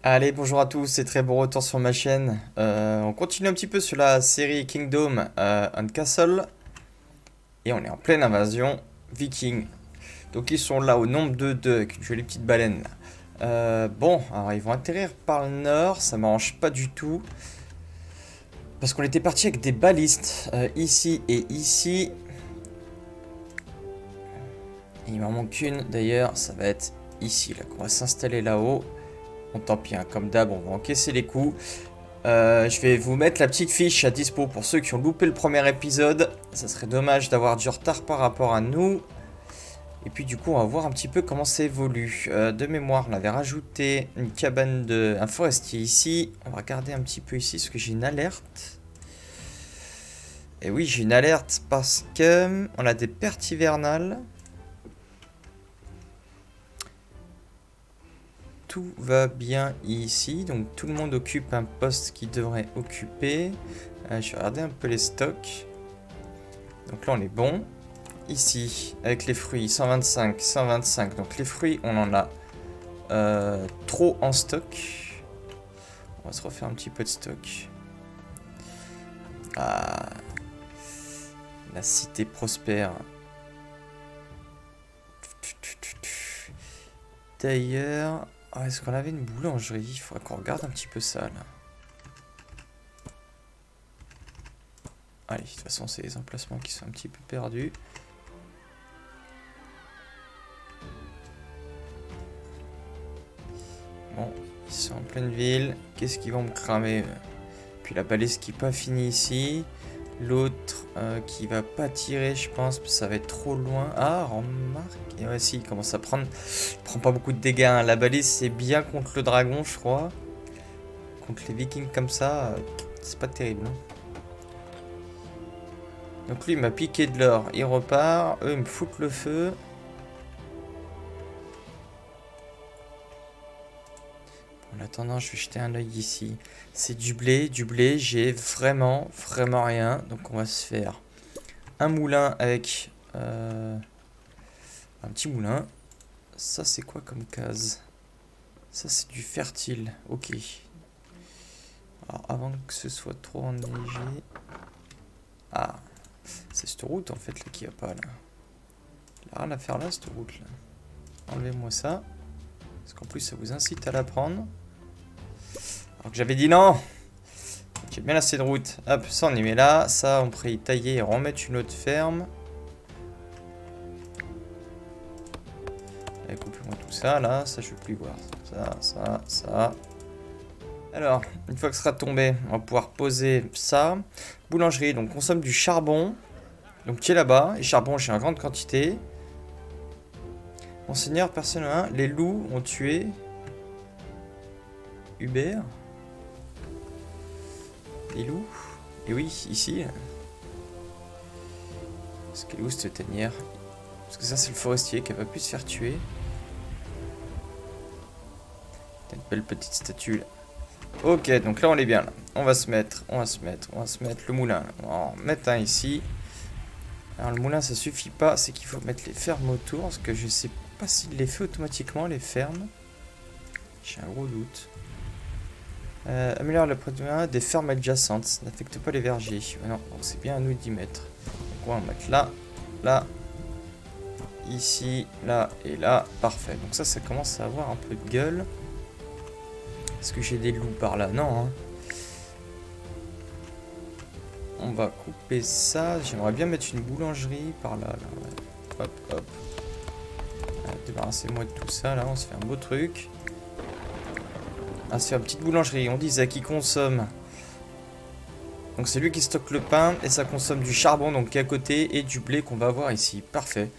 Allez, bonjour à tous, c'est très bon retour sur ma chaîne. On continue un petit peu sur la série Kingdom and Castle. Et on est en pleine invasion viking. Donc ils sont là au nombre de deux, avec une jolie petite baleine là. Bon, alors ils vont atterrir par le nord, ça m'arrange pas du tout. Parce qu'on était parti avec des balistes, ici et ici. Et il m'en manque une d'ailleurs, ça va être ici, là, qu'on va s'installer là-haut. Bon, tant pis, hein, comme d'hab, on va encaisser les coups. Je vais vous mettre la petite fiche à dispo pour ceux qui ont loupé le premier épisode. Ça serait dommage d'avoir du retard par rapport à nous. Et puis du coup, on va voir un petit peu comment ça évolue. De mémoire, on avait rajouté une cabane un forestier ici. On va regarder un petit peu ici, parce que j'ai une alerte. Et oui, j'ai une alerte parce que on a des pertes hivernales. Tout va bien ici, donc tout le monde occupe un poste qu'il devrait occuper. Je vais regarder un peu les stocks. Donc là on est bon. Ici, avec les fruits, 125, 125. Donc les fruits, on en a trop en stock. On va se refaire un petit peu de stock. Ah, la cité prospère. D'ailleurs... Ah, est-ce qu'on avait une boulangerie? Il faudrait qu'on regarde un petit peu ça, là. Allez, de toute façon, c'est les emplacements qui sont un petit peu perdus. Bon, ils sont en pleine ville. Qu'est-ce qu'ils vont me cramer? Puis la balise qui n'est pas finie ici. L'autre qui va pas tirer, je pense, parce que ça va être trop loin. Ah, remarque. Et ouais, si, il commence à prendre. Il prend pas beaucoup de dégâts, hein. La balise, c'est bien contre le dragon, je crois. Contre les vikings comme ça, c'est pas terrible. Hein. Donc lui, il m'a piqué de l'or. Il repart. Eux, ils me foutent le feu. En attendant, je vais jeter un œil ici. C'est du blé. Du blé, j'ai vraiment rien. Donc on va se faire un moulin avec un petit moulin. Ça, c'est quoi comme case? Ça, c'est du fertile. Ok. Alors, avant que ce soit trop enneigé... Ah, c'est cette route, en fait, là, qui a pas, là. Il a rien à faire là, cette route, là. Enlevez-moi ça. Parce qu'en plus, ça vous incite à la prendre. Alors que j'avais dit non. J'ai bien assez de route. Hop, ça, on y met là. Ça, on pourrait y tailler et remettre une autre ferme. Allez, coupez-moi tout ça, là. Ça, je ne veux plus voir. Ça. Alors, une fois que ce sera tombé, on va pouvoir poser ça. Boulangerie, donc consomme du charbon. Donc qui est là-bas. Et charbon, j'ai en grande quantité. Monseigneur, personne 1. Les loups ont tué Hubert. Les loups. Et oui, ici. Parce qu'elle est où cette tanière? Parce que ça, c'est le forestier qui n'a pas pu se faire tuer. T'as une belle petite statue là. Ok, donc là on est bien là. On va se mettre le moulin. Là. On va en mettre un ici. Alors le moulin ça suffit pas, c'est qu'il faut mettre les fermes autour. Parce que je sais pas s'il les fait automatiquement les fermes. J'ai un gros doute. Améliore le produit des fermes adjacentes. N'affecte pas les vergers. Non, donc c'est bien à nous d'y mettre. Donc on va en mettre là, là, ici, là et là. Parfait. Donc ça commence à avoir un peu de gueule. Est-ce que j'ai des loups par là? Non. Hein. On va couper ça. J'aimerais bien mettre une boulangerie par là. Ouais. Hop, hop. Débarrassez-moi de tout ça. Là, on se fait un beau truc. Ah, c'est une petite boulangerie. On disait qui consomme. Donc c'est lui qui stocke le pain. Et ça consomme du charbon donc qui est à côté. Et du blé qu'on va avoir ici. Parfait.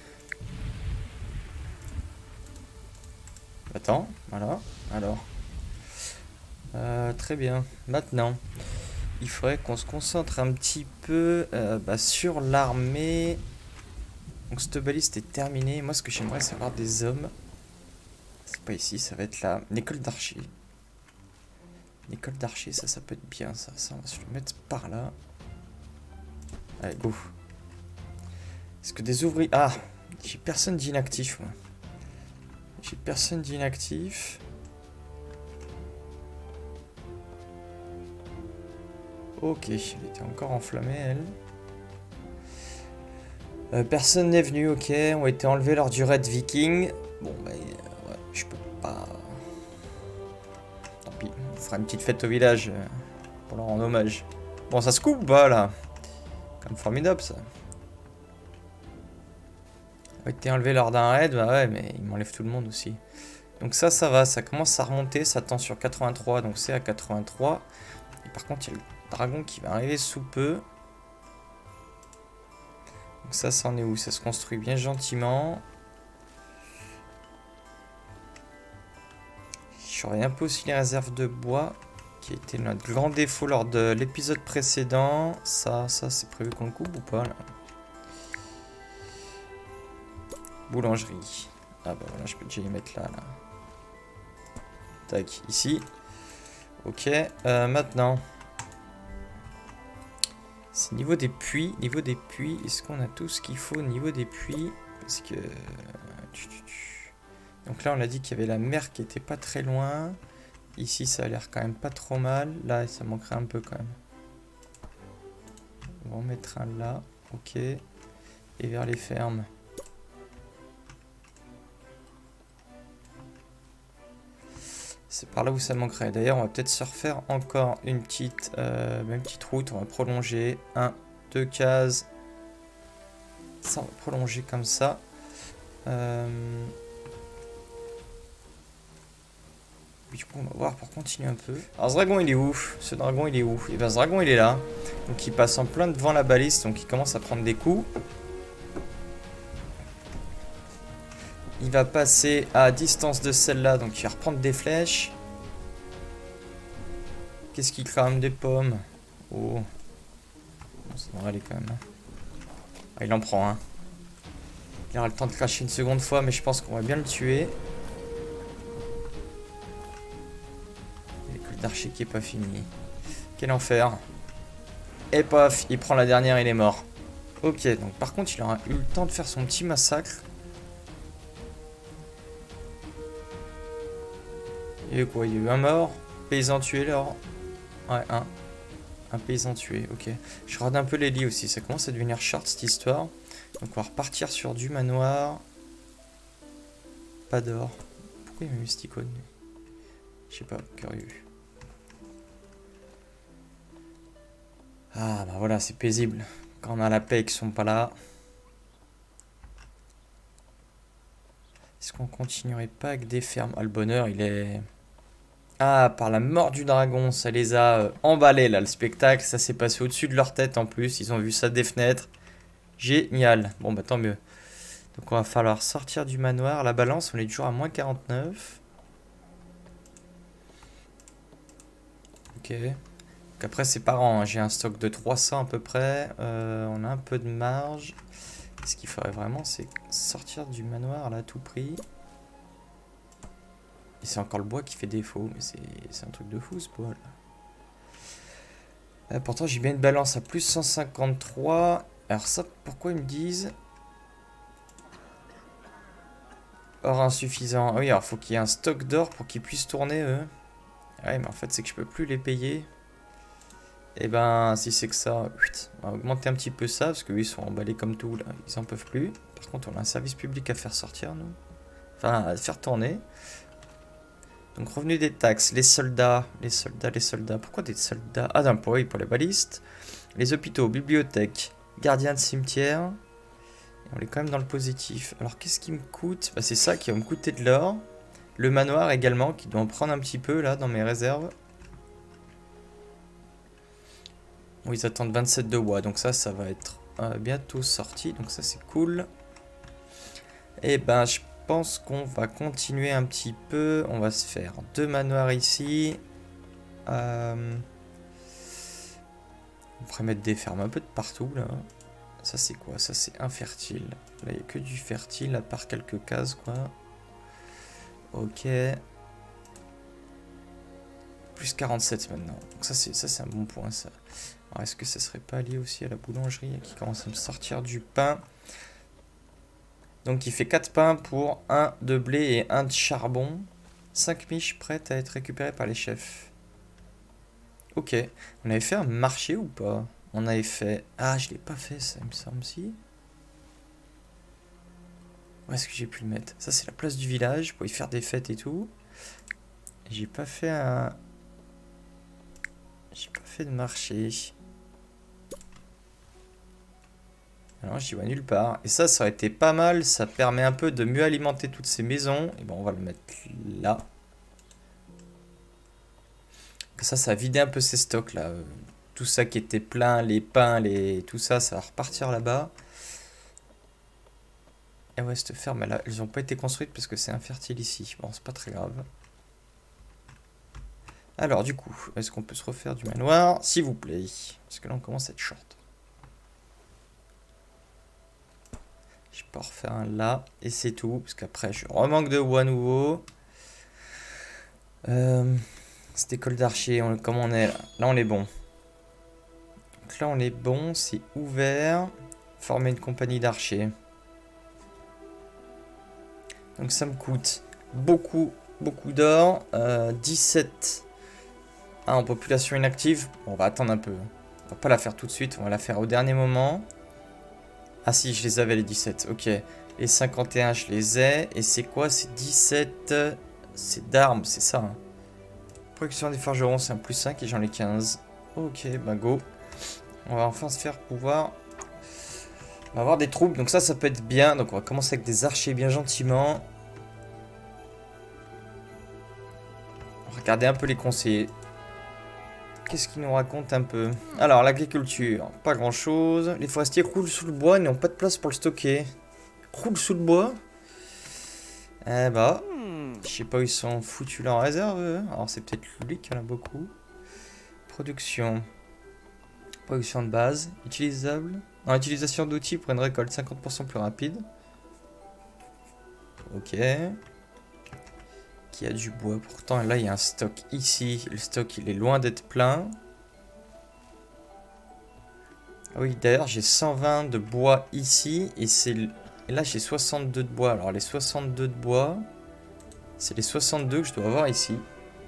Attends. Voilà. Alors. Très bien. Maintenant, il faudrait qu'on se concentre un petit peu sur l'armée. Donc cette baliste est terminée. Moi, ce que j'aimerais, c'est avoir des hommes. C'est pas ici, ça va être là. Une école d'archer. Une école d'archer, ça peut être bien, ça. Ça, on va se le mettre par là. Allez, go. Est-ce que des ouvriers... Ah, j'ai personne d'inactif, moi. J'ai personne d'inactif. Ok, elle était encore enflammée, elle. Personne n'est venu, ok. Ont été enlevés lors du raid viking. Bon, bah, ouais, je peux pas... Tant pis, on fera une petite fête au village pour leur rendre hommage. Bon, ça se coupe, bah, là. Comme formidable, ça. Ont été enlevés lors d'un raid, bah ouais, mais ils m'enlèvent tout le monde aussi. Donc ça va, ça commence à remonter, ça tend sur 83, donc c'est à 83. Et par contre, il y a le dragon qui va arriver sous peu. Donc ça en est où? Ça se construit bien gentiment. Je surveille un peu aussi les réserves de bois, qui était notre grand défaut lors de l'épisode précédent. Ça c'est prévu qu'on le coupe ou pas là? Boulangerie. Ah bah voilà, je peux déjà y mettre là. Tac, ici. Ok, maintenant. C'est niveau des puits. Niveau des puits, est-ce qu'on a tout ce qu'il faut au niveau des puits? Parce que... Donc là, on a dit qu'il y avait la mer qui était pas très loin. Ici, ça a l'air quand même pas trop mal. Là, ça manquerait un peu quand même. On va en mettre un là. Ok. Et vers les fermes. C'est par là où ça manquerait. D'ailleurs, on va peut-être se refaire encore une petite route. On va prolonger. 1, 2 cases. Ça, on va prolonger comme ça. Du coup, on va voir pour continuer un peu. Alors, ce dragon, il est où? Ce dragon, il est où? Et bien, ce dragon, il est là. Donc, il passe en plein devant la balise. Donc, il commence à prendre des coups. Il va passer à distance de celle-là, donc il va reprendre des flèches. Qu'est-ce qu'il crame? Des pommes. Oh. Bon, ça devrait aller quand même. Ah, il en prend, hein. Il aura le temps de cracher une seconde fois, mais je pense qu'on va bien le tuer. Il y a l'école d'archer qui est pas fini. Quel enfer. Et paf, il prend la dernière, il est mort. Ok, donc par contre, il aura eu le temps de faire son petit massacre. Il y a eu quoi? Il y a eu un mort. Paysan tué, là. Ouais, un paysan tué, ok. Je regarde un peu les lits aussi, ça commence à devenir short cette histoire. Donc on va repartir sur du manoir. Pas d'or. Pourquoi il m'a mis cette icône? Je sais pas, curieux. Ah bah voilà, c'est paisible. Quand on a la paix et qu'ils sont pas là. Est-ce qu'on continuerait pas avec des fermes? Ah, le bonheur, il est... Ah, par la mort du dragon, ça les a emballés là, le spectacle. Ça s'est passé au-dessus de leur tête en plus. Ils ont vu ça des fenêtres. Génial. Bon, bah tant mieux. Donc on va falloir sortir du manoir. La balance, on est toujours à moins 49. Ok. Donc après, c'est par an, hein. J'ai un stock de 300 à peu près. On a un peu de marge. Ce qu'il faudrait vraiment, c'est sortir du manoir là à tout prix. Et c'est encore le bois qui fait défaut. Mais c'est un truc de fou ce bois là. Pourtant, j'ai bien une balance à plus 153. Alors ça, pourquoi ils me disent... Or insuffisant. Ah oui, alors faut qu'il y ait un stock d'or pour qu'ils puissent tourner eux. Ouais, mais en fait, c'est que je peux plus les payer. Et ben, si c'est que ça, on va augmenter un petit peu ça, parce qu'eux, ils sont emballés comme tout, là. Ils en peuvent plus. Par contre, on a un service public à faire sortir, nous. Enfin, à faire tourner. Donc, revenu des taxes, les soldats. Pourquoi des soldats? Ah, d'un oui, pour les balistes. Les hôpitaux, bibliothèques, gardiens de cimetière. Et on est quand même dans le positif. Alors, qu'est-ce qui me coûte? Bah, c'est ça qui va me coûter de l'or. Le manoir également, qui doit en prendre un petit peu, là, dans mes réserves. Bon, ils attendent 27 de bois, donc ça va être bientôt sorti. Donc ça, c'est cool. Et ben, je pense qu'on va continuer un petit peu. On va se faire 2 manoirs ici. On pourrait mettre des fermes un peu de partout, là. Ça, c'est quoi? Ça, c'est infertile. Là, il n'y a que du fertile, à part quelques cases, quoi. Ok. Plus 47 maintenant. Donc ça, c'est un bon point, ça. Alors, est-ce que ça serait pas lié aussi à la boulangerie qui commence à me sortir du pain? Donc, il fait 4 pains pour 1 de blé et 1 de charbon. 5 miches prêtes à être récupérées par les chefs. Ok. On avait fait un marché ou pas? On avait fait... Ah, je l'ai pas fait, ça, il me semble, si. Où est-ce que j'ai pu le mettre? Ça, c'est la place du village, pour y faire des fêtes et tout. J'ai pas fait un... J'ai pas fait de marché. Alors, j'y vois nulle part. Et ça aurait été pas mal. Ça permet un peu de mieux alimenter toutes ces maisons. Et bon, on va le mettre là. Ça a vidé un peu ces stocks là. Tout ça qui était plein, les pains, tout ça, ça va repartir là-bas. Et ouais, cette ferme, elles n'ont pas été construites parce que c'est infertile ici. Bon, c'est pas très grave. Alors, du coup, est-ce qu'on peut se refaire du manoir? S'il vous plaît. Parce que là, on commence à être short. Je peux en refaire un là. Et c'est tout. Parce qu'après, je remanque de bois nouveau. Cette école d'archer, comment on est là? Là, on est bon. Donc là, on est bon. C'est ouvert. Former une compagnie d'archers. Donc ça me coûte beaucoup d'or. 17 en population inactive. Bon, on va attendre un peu. On va pas la faire tout de suite. On va la faire au dernier moment. Ah si, je les avais les 17. Ok. Les 51, je les ai. Et c'est quoi? C'est 17. C'est d'armes, c'est ça. Hein. Production des forgerons, c'est un plus 5 et j'en ai 15. Ok, bah go. On va enfin se faire pouvoir... On va avoir des troupes. Donc ça peut être bien. Donc on va commencer avec des archers bien gentiment. Regardez un peu les conseillers. Qu'est-ce qu'ils nous racontent un peu? Alors, l'agriculture, pas grand-chose. Les forestiers roulent sous le bois, ils n'ont pas de place pour le stocker. Roulent sous le bois? Eh bah, je sais pas où ils sont foutus là en réserve. Eux. Alors, c'est peut-être lui qui en a beaucoup. Production. Production de base. Utilisable. Non, utilisation d'outils pour une récolte 50% plus rapide. Ok. Qui a du bois. Pourtant, là, il y a un stock ici. Le stock, il est loin d'être plein. Ah oui, d'ailleurs, j'ai 120 de bois ici. Et là, j'ai 62 de bois. Alors, les 62 de bois, c'est les 62 que je dois avoir ici.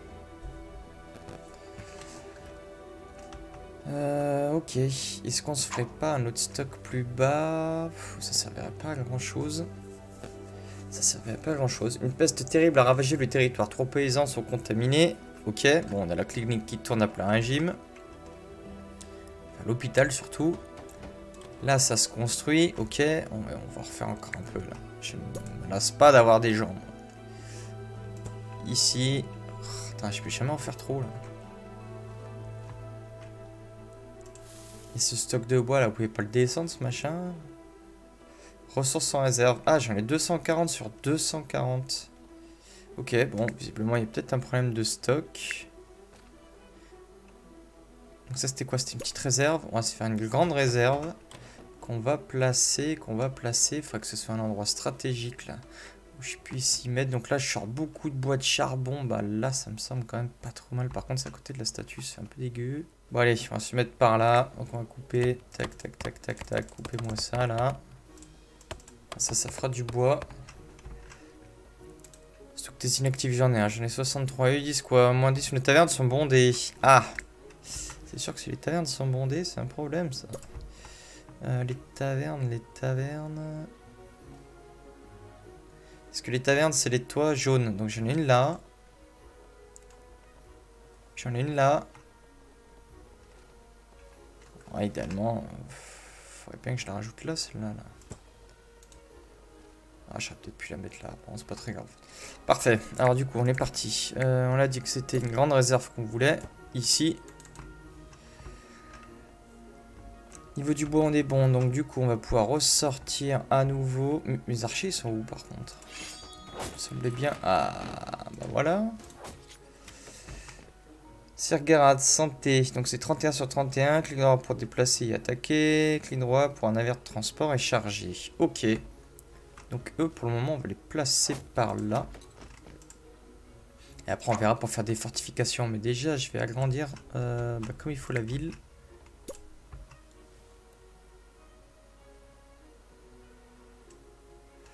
Ok. Est-ce qu'on se ferait pas un autre stock plus bas? Ça servirait pas à grand-chose. Ça servirait pas à grand-chose. Une peste terrible a ravagé le territoire. 3 paysans sont contaminés. Ok. Bon, on a la clinique qui tourne à plein régime. Enfin, l'hôpital, surtout. Là, ça se construit. Ok. On va refaire encore un peu, là. Je ne me lasse pas d'avoir des gens. Ici. Oh, attends, je peux jamais en faire trop, là. Et ce stock de bois, là, vous pouvez pas le descendre, ce machin. Ressources en réserve. Ah, j'en ai 240 sur 240. Ok, bon, visiblement, il y a peut-être un problème de stock. Donc ça, c'était quoi? C'était une petite réserve. On va se faire une grande réserve qu'on va placer. Il faudra que ce soit un endroit stratégique, là. Où je puisse y mettre. Donc là, je sors beaucoup de bois de charbon. Bah là, ça me semble quand même pas trop mal. Par contre, c'est à côté de la statue, c'est un peu dégueu. Bon, allez, on va se mettre par là. Donc on va couper. Tac, tac, tac, tac, tac. Coupez-moi ça, là. Ça fera du bois. Stock des inactifs, j'en ai un. J'en ai 63. Ils disent quoi? Moins 10, les tavernes sont bondées. Ah! C'est sûr que si les tavernes sont bondées, c'est un problème, ça. Les tavernes... Est-ce que les tavernes, c'est les toits jaunes? Donc j'en ai une là. J'en ai une là. Ouais, idéalement, faudrait bien que je la rajoute là, celle-là. Là. Ah, j'aurais peut-être pu la mettre là. Bon, c'est pas très grave. Parfait. Alors du coup, on est parti. On a dit que c'était une grande réserve qu'on voulait. Ici. Niveau du bois, on est bon. Donc du coup, on va pouvoir ressortir à nouveau. Mes archers, ils sont où par contre? Ça me plaît bien. Ah, bah voilà. Sergarade, santé. Donc c'est 31 sur 31. Clic droit pour déplacer et attaquer. Clic droit pour un navire de transport et charger. Ok. Donc eux, pour le moment, on va les placer par là. Et après, on verra pour faire des fortifications. Mais déjà, je vais agrandir comme il faut la ville.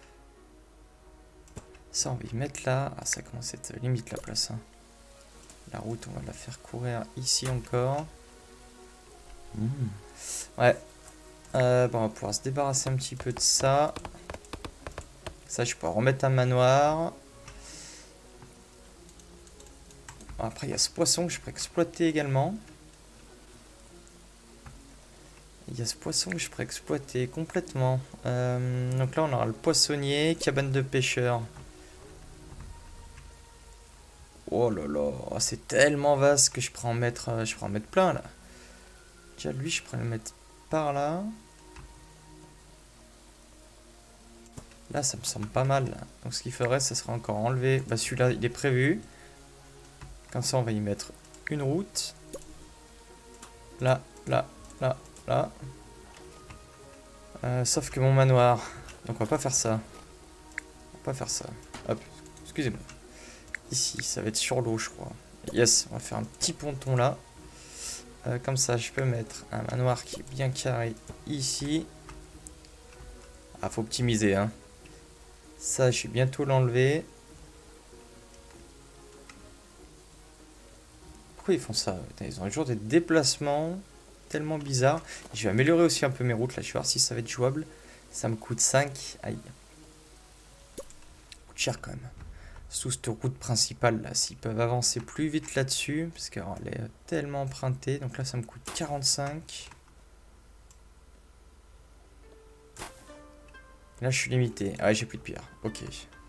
Ça, on va y mettre là. Ah, ça commence à être limite la place. Hein. La route, on va la faire courir ici encore. Ouais. Bon, on va pouvoir se débarrasser un petit peu de ça. Ça, je pourrais remettre un manoir. Bon, après, il y a ce poisson que je pourrais exploiter également. Il y a ce poisson que je pourrais exploiter complètement. Donc là, on aura le poissonnier, cabane de pêcheurs. Oh là là, c'est tellement vaste que je pourrais en mettre plein là. Déjà, lui, je pourrais le mettre par là. Là, ça me semble pas mal. Là. Donc, ce qu'il faudrait, ça serait encore enlever. Bah, celui-là, il est prévu. Comme ça, on va y mettre une route. Là, là, là, là. Sauf que mon manoir. Donc, on va pas faire ça. On va pas faire ça. Hop, excusez-moi. Ici, ça va être sur l'eau, je crois. Yes, on va faire un petit ponton là. Comme ça, je peux mettre un manoir qui est bien carré ici. Ah, faut optimiser, hein. Ça, je vais bientôt l'enlever. Pourquoi ils font ça? Ils ont toujours des déplacements tellement bizarres. Je vais améliorer aussi un peu mes routes là. Je vais voir si ça va être jouable. Ça me coûte 5. Aïe. Ça coûte cher quand même. Sous cette route principale là. S'ils peuvent avancer plus vite là-dessus. Parce qu'elle est tellement empruntée. Donc là, ça me coûte 45. Là, je suis limité. Ah ouais, j'ai plus de pierre. Ok.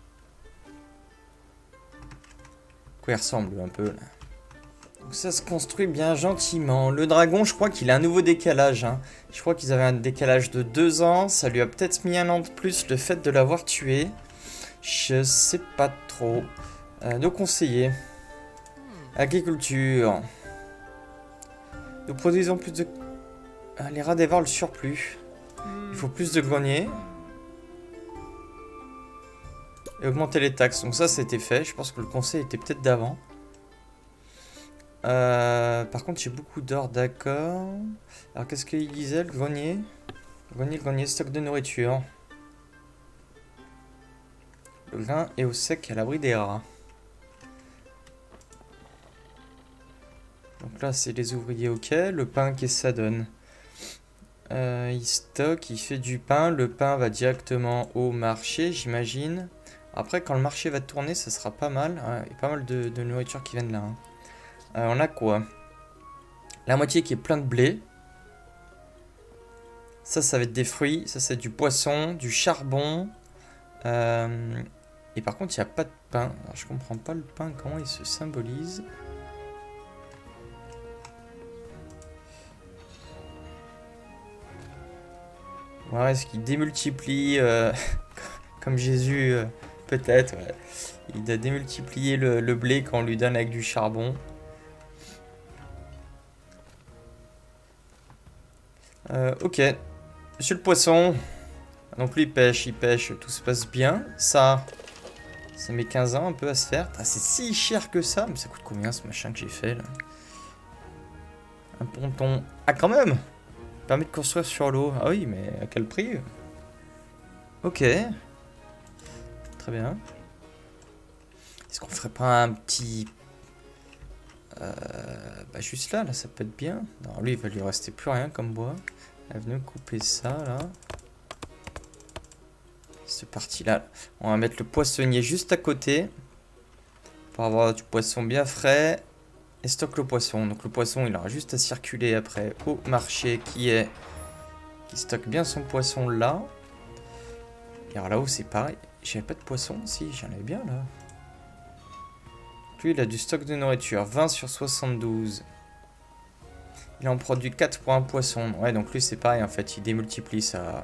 Quoi, il ressemble un peu là. Donc ça se construit bien gentiment. Le dragon, je crois qu'il a un nouveau décalage. Hein. Je crois qu'ils avaient un décalage de 2 ans. Ça lui a peut-être mis un an de plus le fait de l'avoir tué. Je sais pas trop. Nos conseillers. Agriculture. Nous produisons plus de... les rats dévorent le surplus. Il faut plus de greniers. Et augmenter les taxes. Donc ça, c'était fait. Je pense que le conseil était peut-être d'avant. Par contre, j'ai beaucoup d'or, d'accord. Alors, qu'est-ce qu'il disait, le grenier? Grenier, stock de nourriture. Le grain est au sec à l'abri des rats. Donc là, c'est les ouvriers, ok. Le pain, qu'est-ce que ça donne? Il stocke, il fait du pain. Le pain va directement au marché, j'imagine. Après, quand le marché va tourner, ça sera pas mal. Ouais, il y a pas mal de nourriture qui viennent là. Hein. On a quoi? La moitié qui est plein de blé. Ça va être des fruits. Ça, c'est du poisson, du charbon. Et par contre, il n'y a pas de pain. Alors, je comprends pas le pain, comment il se symbolise. Ouais, est-ce qu'il démultiplie comme Jésus, peut-être. Ouais. Il doit démultiplier le blé quand on lui donne avec du charbon. Ok. Monsieur le poisson. Donc lui, il pêche, tout se passe bien. Ça met 15 ans un peu à se faire. Ah, c'est si cher que ça. Mais ça coûte combien ce machin que j'ai fait là? Un ponton. Ah, quand même! Permet de construire sur l'eau. Ah oui, mais à quel prix? Ok. Très bien. Est-ce qu'on ferait pas un petit... bah juste là, ça peut être bien. Non, lui, il va lui rester plus rien comme bois. Venez couper ça, là. Cette partie-là. On va mettre le poissonnier juste à côté. Pour avoir du poisson bien frais. Et stocke le poisson. Donc le poisson, il aura juste à circuler après au marché qui stocke bien son poisson là. Et alors là-haut, c'est pareil. J'avais pas de poisson? Si, j'en avais bien là. Lui, il a du stock de nourriture. 20 sur 72. Il en produit 4 pour un poisson. Ouais, donc lui, c'est pareil en fait. Il démultiplie ça.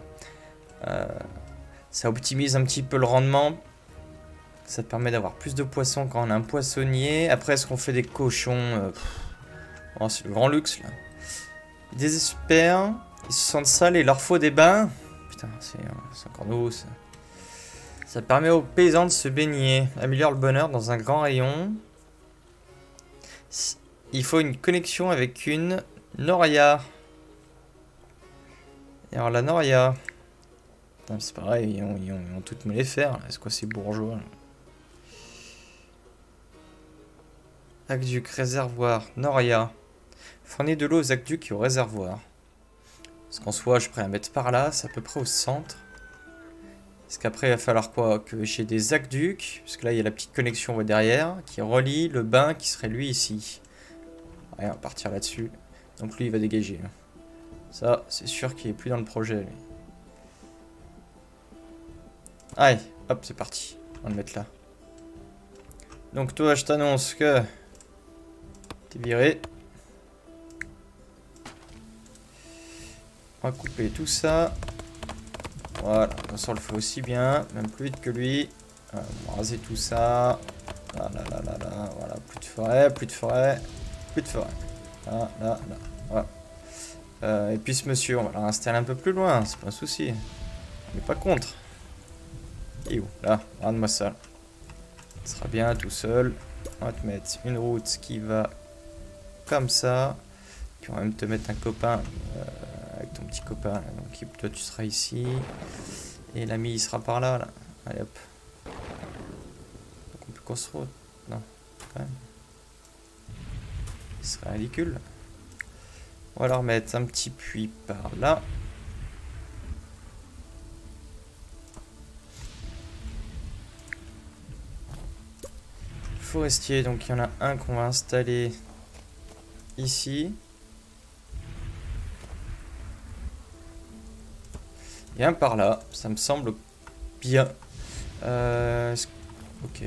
Ça optimise un petit peu le rendement. Ça te permet d'avoir plus de poissons quand on a un poissonnier. Après, est-ce qu'on fait des cochons? Oh, c'est le grand luxe là. Ils désespèrent. Ils se sentent sales et il leur faut des bains. Putain, c'est encore nouveau ça. Ça permet aux paysans de se baigner. Améliore le bonheur dans un grand rayon. Il faut une connexion avec une noria. Et alors la noria. C'est pareil, ils ont toutes me les faire. Est-ce que c'est bourgeois là? Aqueduc, réservoir, Noria. Fournir de l'eau aux aqueducs et au réservoir. Parce qu'en soi, je pourrais la mettre par là, c'est à peu près au centre. Parce qu'après, il va falloir quoi? Que j'ai des aqueducs, parce que là, il y a la petite connexion derrière, qui relie le bain qui serait lui ici. Ouais, on va partir là-dessus. Donc lui, il va dégager. Ça, c'est sûr qu'il est plus dans le projet, lui. Allez, hop, c'est parti. On va le mettre là. Donc toi, je t'annonce que t'es viré. On va couper tout ça. Voilà, on le fait aussi bien, même plus vite que lui. On va raser tout ça. Là, là, là, là, là. Voilà, plus de forêt, plus de forêt, plus de forêt. Là, là, là. Voilà. Et puis ce monsieur, on va l'installer un peu plus loin, c'est pas un souci. On n'est pas contre. Et où? Là, regarde-moi ça. Ça sera bien tout seul. On va te mettre une route qui va comme ça. Puis on va même te mettre un copain avec ton petit copain. Donc toi tu seras ici. Et l'ami il sera par là, là. Allez hop. Donc on peut construire. Non, quand même. Ce serait ridicule. On va leur mettre un petit puits par là. Forestier, donc il y en a un qu'on va installer ici. Et un par là, ça me semble bien. Ok.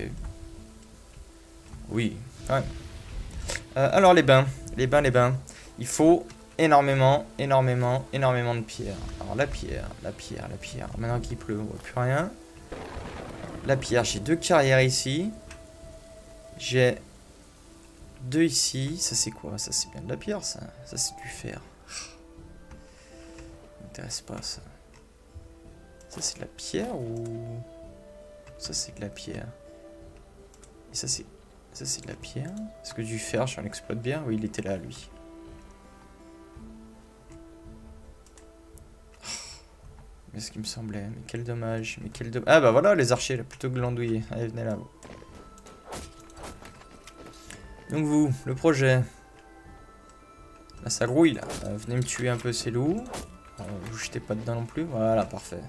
Oui. Ouais. Alors les bains. Les bains. Il faut énormément de pierre. Alors la pierre. Maintenant qu'il pleut, on voit plus rien. La pierre, j'ai 2 carrières ici. J'ai 2 ici. Ça c'est quoi? Ça c'est bien de la pierre ça. Ça c'est du fer. Ça m'intéresse pas ça. Ça c'est de la pierre ou... Ça c'est de la pierre. Et ça c'est de la pierre. Est-ce que du fer j'en exploite bien? Oui il était là lui. Mais ce qui me semblait. Mais quel dommage. Ah bah voilà les archers là plutôt glandouillés. Allez venez là. Donc vous, le projet. Là ça grouille là. Venez me tuer un peu ces loups. Vous jetez pas dedans non plus. Voilà parfait.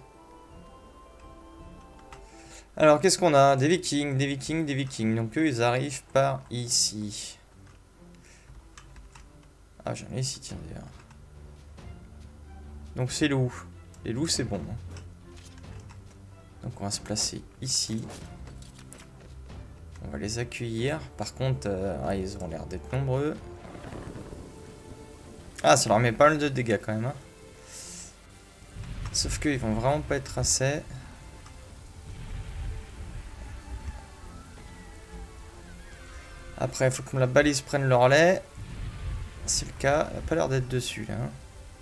Alors, qu'est-ce qu'on a? Des vikings. Donc, eux, ils arrivent par ici. Ah, j'en ai ici, tiens, d'ailleurs. Donc, c'est loup. Les loups, c'est bon. Donc, on va se placer ici. On va les accueillir. Par contre, ils ont l'air d'être nombreux. Ah, ça leur met pas mal de dégâts, quand même. Hein. Sauf qu'ils vont vraiment pas être assez... Après, il faut que la balise prenne le relais. C'est le cas. Il n'a pas l'air d'être dessus, là. Hein.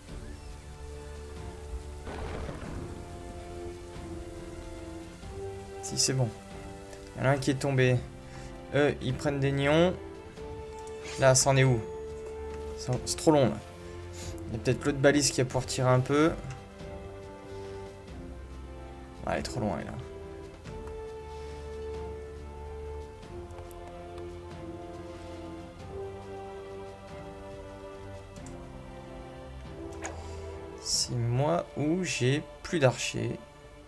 Si, c'est bon. Il y en a un qui est tombé. Eux, ils prennent des nions. Là, ça en est où? C'est trop long, là. Il y a peut-être l'autre balise qui va pouvoir tirer un peu. Ouais, elle est trop loin, là. C'est moi où j'ai plus d'archers.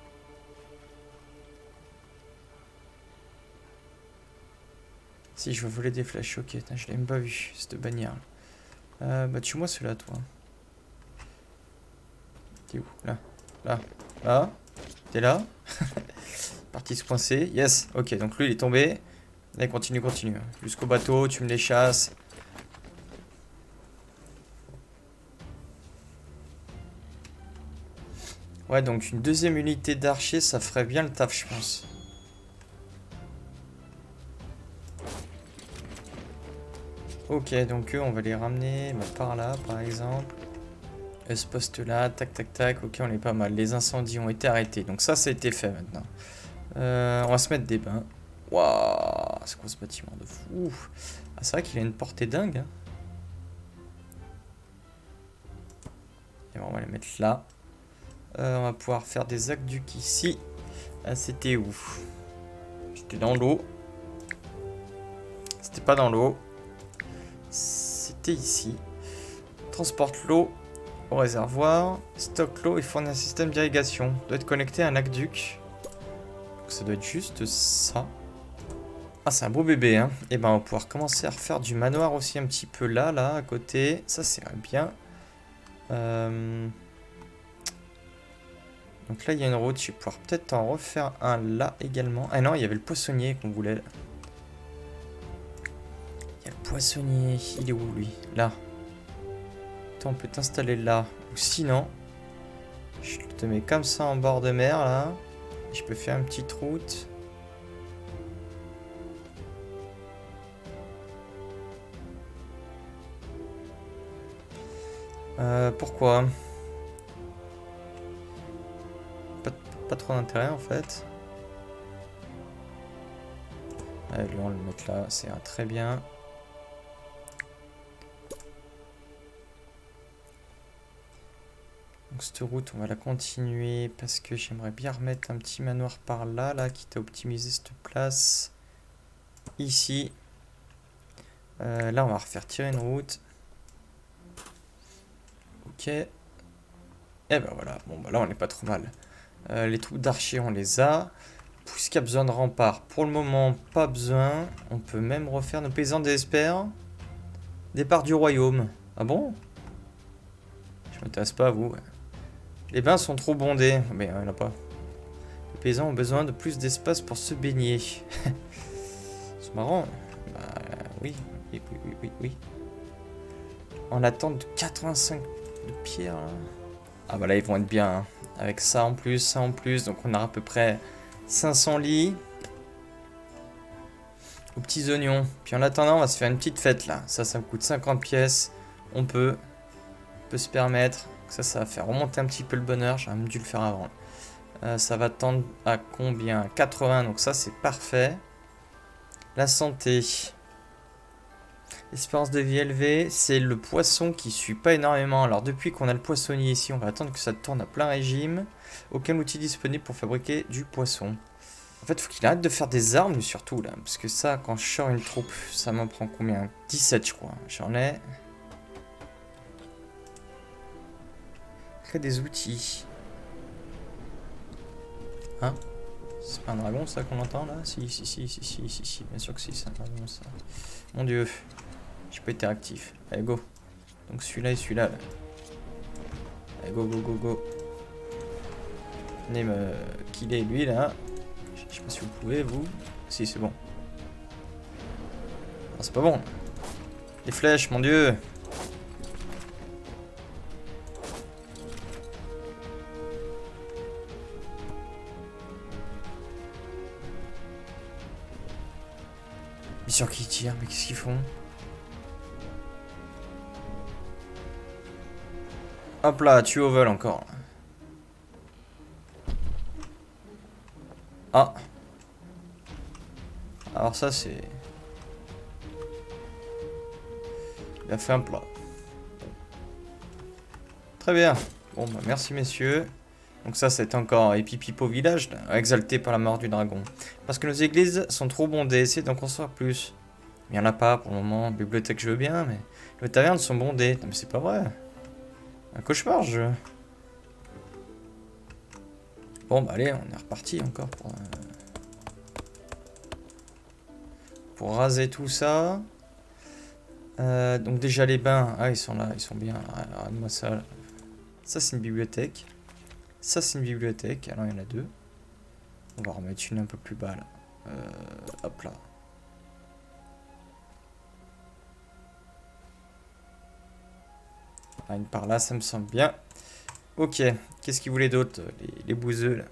Si, je veux voler des flèches. Ok, je l'ai même pas vu, cette bannière. Bah, tue-moi celui-là, toi. T'es où? Là. Là. Là. T'es là. Parti se coincer. Yes. Ok, donc lui, il est tombé. Allez, continue. Jusqu'au bateau, tu me les chasses. Ouais, donc une deuxième unité d'archers, ça ferait bien le taf, je pense. Ok, donc eux, on va les ramener par là, par exemple. Ce poste-là, tac. Ok, on est pas mal. Les incendies ont été arrêtés. Donc ça a été fait maintenant. On va se mettre des bains. Waouh, c'est quoi ce bâtiment de fou? Ah, c'est vrai qu'il a une portée dingue. Hein. Et bon, on va les mettre là. On va pouvoir faire des aqueducs ici. Ah, c'était où? C'était dans l'eau. C'était pas dans l'eau. habiter ici. Transporte l'eau au réservoir. Stocke l'eau et fournit un système d'irrigation. Doit être connecté à un aqueduc. Donc ça doit être juste ça. Ah, c'est un beau bébé, hein. Et ben, on va pouvoir commencer à refaire du manoir aussi un petit peu là, à côté. Ça, c'est bien. Donc là, il y a une route. Je vais pouvoir peut-être en refaire un là également. Ah non, il y avait le poissonnier qu'on voulait. Il y a le poissonnier. Il est où, lui? Là. Attends, on peut t'installer là. Ou sinon, je te mets comme ça en bord de mer, là. Je peux faire une petite route. Pourquoi? Pas trop d'intérêt en fait. Allez, lui on va le mettre là, c'est très bien. Donc cette route on va la continuer parce que j'aimerais bien remettre un petit manoir par là, quitte à optimiser cette place. Ici. Là on va refaire tirer une route. Ok. Et ben voilà, bon bah là on n'est pas trop mal. Les troupes d'archers on les a. Puisqu'il y a besoin de remparts, pour le moment pas besoin. On peut même refaire nos paysans désespèrent. Départ du royaume. Ah bon? Je m'intéresse pas à vous. Les bains sont trop bondés. Mais il n'y en a pas. Les paysans ont besoin de plus d'espace pour se baigner. C'est marrant. Bah oui. Oui. En attente de 85 de pierre. Là. Ah bah là ils vont être bien. Hein. Avec ça en plus, ça en plus. Donc on a à peu près 500 lits. Aux petits oignons. Puis en attendant on va se faire une petite fête là. Ça me coûte 50 pièces. On peut se permettre. Ça va faire remonter un petit peu le bonheur. J'aurais même dû le faire avant. Ça va tendre à combien? 80. Donc ça c'est parfait. La santé. Espérance de vie élevée, c'est le poisson qui suit pas énormément. Alors depuis qu'on a le poissonnier ici, on va attendre que ça tourne à plein régime. Aucun outil disponible pour fabriquer du poisson. En fait, faut qu'il arrête de faire des armes surtout là. Parce que ça, quand je sors une troupe, ça m'en prend combien? 17 je crois. J'en ai. Crée des outils. Hein? C'est pas un dragon ça qu'on entend là? Si. Bien sûr que si, c'est un dragon ça. Mon dieu. J'ai pas été actif. Allez, go. Donc celui-là et celui-là. Là. Allez, go. Venez me killer lui là. Je sais pas si vous pouvez, vous. Si, c'est bon. Ah, c'est pas bon. Les flèches, mon dieu. Bien sûr qu'ils tirent, mais qu'est-ce qu'ils font? Hop là, tu au vol encore. Ah. Alors ça c'est... Il a fait un plat. Très bien. Bon bah merci messieurs. Donc ça c'est encore épipipo village, là, exalté par la mort du dragon. Parce que nos églises sont trop bondées, essayez d'en construire plus. Il n'y en a pas pour le moment, bibliothèque je veux bien, mais les tavernes sont bondées. Non mais c'est pas vrai. Un cauchemar ce jeu. Bon bah allez, on est reparti encore pour raser tout ça. Donc déjà les bains, ah ils sont là, ils sont bien. Regarde-moi ça. Là. Ça c'est une bibliothèque. Ça c'est une bibliothèque. Alors il y en a deux. On va remettre une un peu plus bas là. Hop là. Ah, une par là, ça me semble bien. Ok, qu'est-ce qu'ils voulaient d'autre, les bouseux là?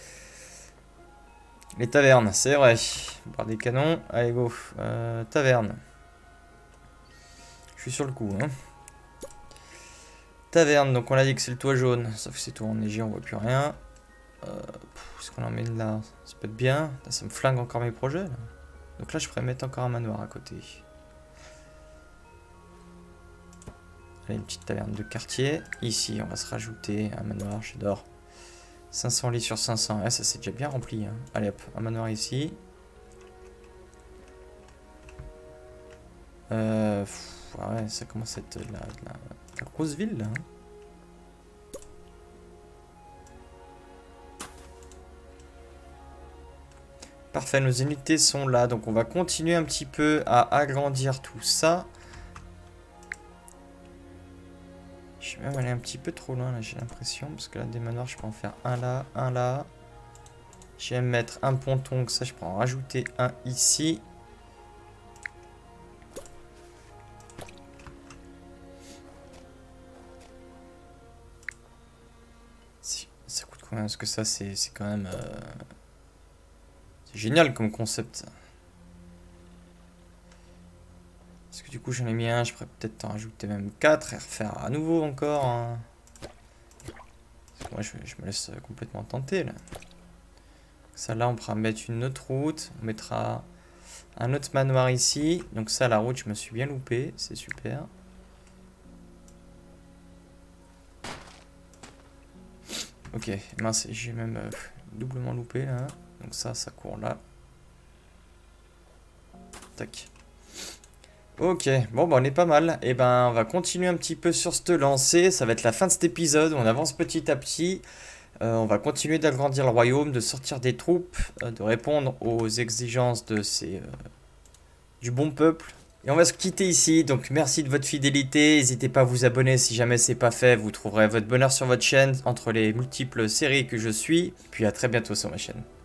Les tavernes, c'est vrai. Par des canons, allez go. Taverne. Je suis sur le coup. Hein. Taverne, donc on a dit que c'est le toit jaune. Sauf que c'est tout enneigé, on voit plus rien. Est-ce qu'on emmène là? Ça peut être bien. Là, ça me flingue encore mes projets. Là. Donc là, je pourrais mettre encore un manoir à côté. Allez, une petite taverne de quartier. Ici, on va se rajouter un manoir, j'adore. 500 lits sur 500. Ah, ça c'est déjà bien rempli. Hein. Allez hop, un manoir ici. Ouais, ça commence à être la grosse ville là. Hein. Parfait, nos unités sont là. Donc on va continuer un petit peu à agrandir tout ça. Je vais même aller un petit peu trop loin là, j'ai l'impression. Parce que là, des manoirs, je peux en faire un là, un là. Je vais mettre un ponton, que ça je peux en rajouter un ici. Ça coûte combien? Parce que ça c'est quand même... C'est génial comme concept. Parce que du coup j'en ai mis un, je pourrais peut-être en rajouter même 4 et refaire à nouveau encore. Hein. Moi je me laisse complètement tenter là. Ça là on pourra mettre une autre route. On mettra un autre manoir ici. Donc ça la route je me suis bien loupé. C'est super. Ok, mince, j'ai même doublement loupé là. Donc ça court là. Tac. Ok, bon bah on est pas mal. Et ben on va continuer un petit peu sur cette lancée. Ça va être la fin de cet épisode. On avance petit à petit. On va continuer d'agrandir le royaume, de sortir des troupes, de répondre aux exigences de du bon peuple. Et on va se quitter ici, donc merci de votre fidélité, n'hésitez pas à vous abonner si jamais c'est pas fait, vous trouverez votre bonheur sur votre chaîne entre les multiples séries que je suis. Puis à très bientôt sur ma chaîne.